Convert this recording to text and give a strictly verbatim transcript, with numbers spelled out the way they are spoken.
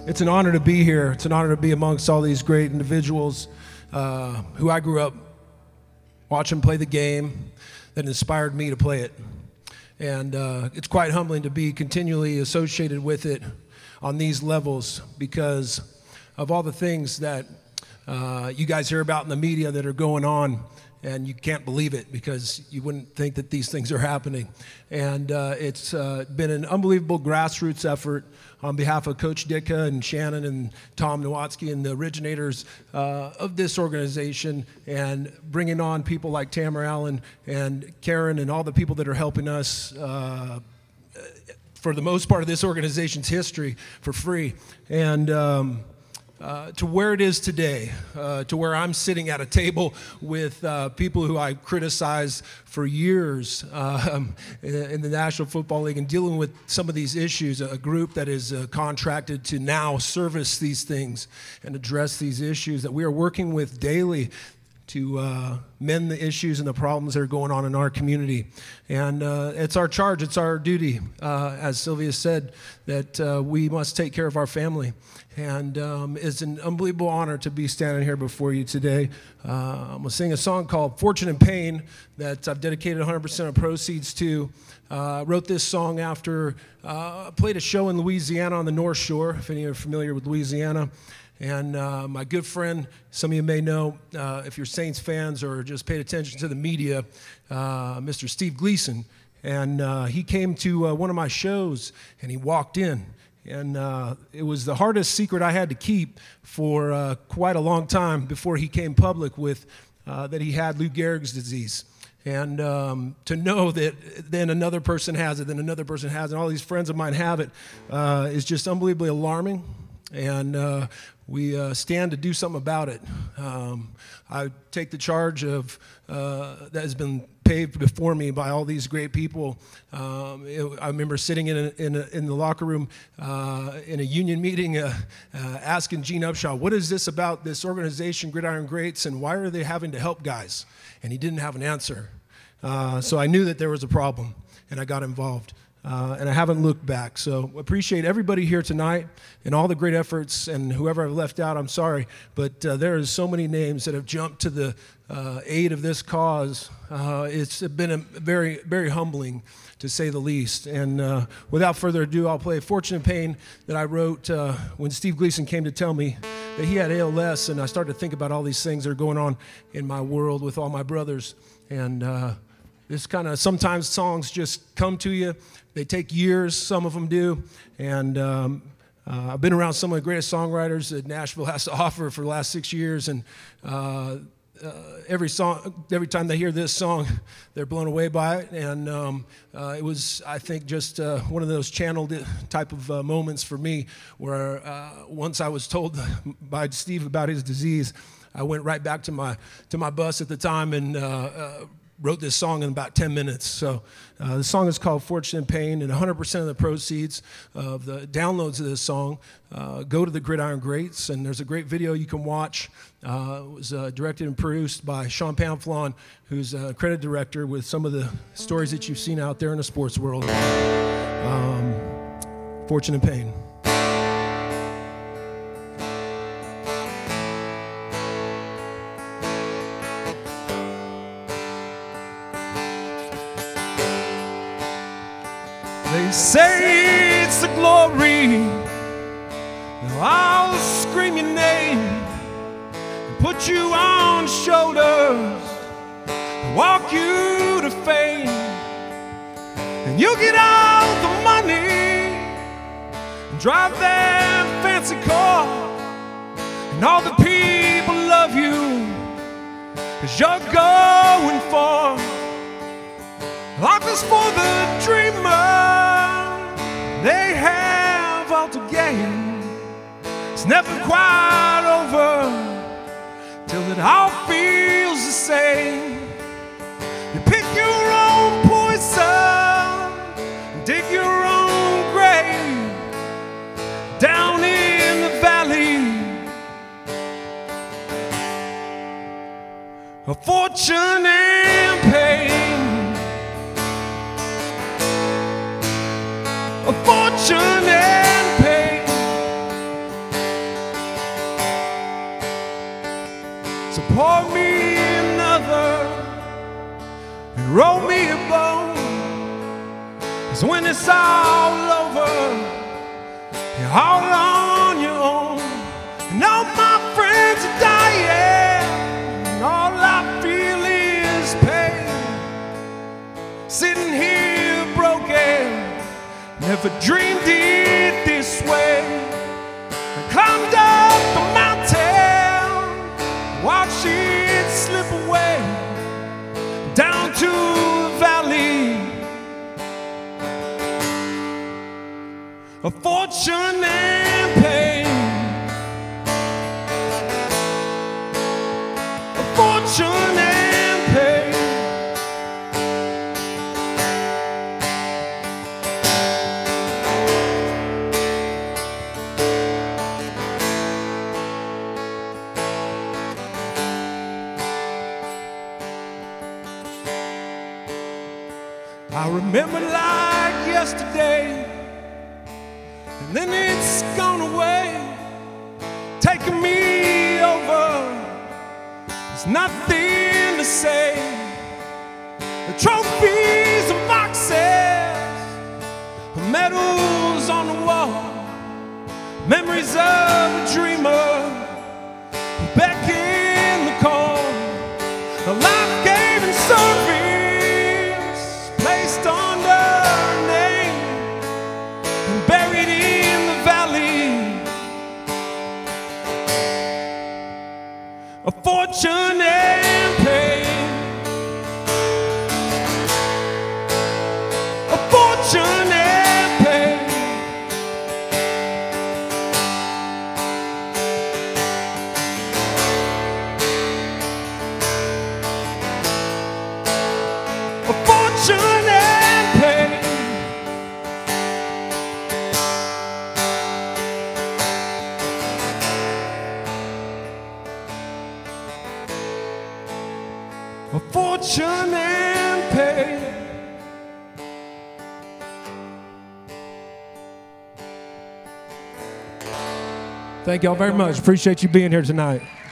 it's an honor to be here. It's an honor to be amongst all these great individuals uh, who I grew up watching play the game that inspired me to play it. And uh, it's quite humbling to be continually associated with it on these levels because of all the things that uh, you guys hear about in the media that are going on, and you can't believe it because you wouldn't think that these things are happening. And uh, it's uh, been an unbelievable grassroots effort on behalf of Coach Ditka and Shannon and Tom Nowatzki and the originators uh, of this organization, and bringing on people like Tamara Allen and Karen and all the people that are helping us uh, for the most part of this organization's history for free. And um, Uh, to where it is today, uh, to where I'm sitting at a table with uh, people who I criticized for years uh, in, in the National Football League and dealing with some of these issues, a group that is uh, contracted to now service these things and address these issues that we are working with daily to uh, mend the issues and the problems that are going on in our community. And uh, it's our charge, it's our duty, uh, as Sylvia said, that uh, we must take care of our family. And um, it's an unbelievable honor to be standing here before you today. Uh, I'm going to sing a song called Fortune and Pain that I've dedicated one hundred percent of proceeds to. I uh, wrote this song after uh, I played a show in Louisiana on the North Shore, if any are familiar with Louisiana. And uh, my good friend, some of you may know, uh, if you're Saints fans or just paid attention to the media, uh, Mister Steve Gleason. And uh, he came to uh, one of my shows, and he walked in. And uh, it was the hardest secret I had to keep for uh, quite a long time before he came public with uh, that he had Lou Gehrig's disease. And um, to know that then another person has it, then another person has it, and all these friends of mine have it, uh, is just unbelievably alarming. And uh, we uh, stand to do something about it. Um, I take the charge of uh, that has been paved before me by all these great people. Um, it, I remember sitting in, a, in, a, in the locker room uh, in a union meeting uh, uh, asking Gene Upshaw, what is this about this organization, Gridiron Greats, and why are they having to help guys? And he didn't have an answer. Uh, so I knew that there was a problem, and I got involved. Uh, and I haven't looked back. So appreciate everybody here tonight and all the great efforts, and whoever I've left out, I'm sorry. But uh, there is so many names that have jumped to the uh, aid of this cause. Uh, it's been a very, very humbling, to say the least. And uh, without further ado, I'll play Fortune and Pain that I wrote uh, when Steve Gleason came to tell me that he had A L S, and I started to think about all these things that are going on in my world with all my brothers. And uh, this kind of, sometimes songs just come to you. They take years, some of them do, and um, uh, I've been around some of the greatest songwriters that Nashville has to offer for the last six years, and uh, uh, every song, every time they hear this song, they're blown away by it, and um, uh, it was, I think, just uh, one of those channeled type of uh, moments for me, where uh, once I was told by Steve about his disease, I went right back to my, to my bus at the time and uh, uh, wrote this song in about ten minutes. So uh, the song is called Fortune and Pain, and one hundred percent of the proceeds of the downloads of this song uh, go to the Gridiron Greats, and there's a great video you can watch. Uh, it was uh, directed and produced by Sean Pamflon, who's a credit director with some of the stories that you've seen out there in the sports world. Um, Fortune and Pain. They say it's the glory. Now I'll scream your name and put you on shoulders and walk you to fame. And you'll get all the money and drive that fancy car, and all the people love you 'cause you're going far. Life is for the dreamer. They have all to gain. It's never quite over till it all feels the same. You pick your own poison, dig your own grave down in the valley of fortune and pain. Of fortune and pain. pour me another and roll me a bone. 'Cause when it's all over, you're all on your own. And all my friends are dying, and all I feel is pain. Sitting here broken, never dreamed it this way. I climbed up the mountain, watched it slip away down to the valley of fortune and pain. Of fortune and pain. I remember like yesterday, and then it's gone away, taking me over. There's nothing to say. The trophies and boxes, the medals on the wall, memories of a dreamer who beckoned the call. A life-giving service placed under her name and buried in the valley of fortune and pain. Of fortune and pain. Of fortune and pain. Of fortune and pain. Thank y'all very much. Appreciate you being here tonight.